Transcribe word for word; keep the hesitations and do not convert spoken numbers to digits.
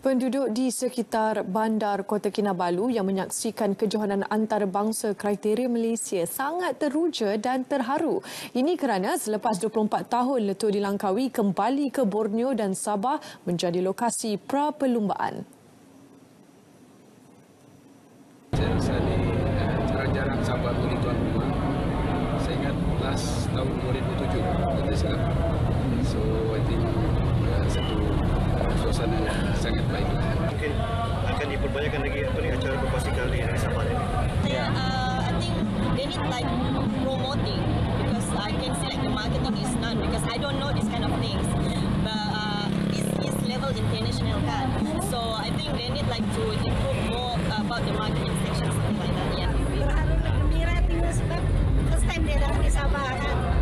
Penduduk di sekitar bandar Kota Kinabalu yang menyaksikan kejohanan antarabangsa kriteria Malaysia sangat teruja dan terharu. Ini kerana selepas dua puluh empat tahun letup di Langkawi, kembali ke Borneo dan Sabah menjadi lokasi pra-perlumbaan. Saya rasa ni jarang-jarang Sabah beri tuan rumah. Saya ingat last tahun dua ribu tujuh kita silap. So I think uh, satu suasana yang sangat baik. Mungkin akan diperbanyakkan lagi apa ni acara berbasikal di Sabah ni. Yeah, uh, I think they need like promoting because I can see like the marketing is none because I don't know this kind of things. But uh, it's, it's level international kan. So I think they need like to improve more about the marketing section something like that. Yeah. Terharu dan gembira tinggal sebab first time dia datang di Sabah kan.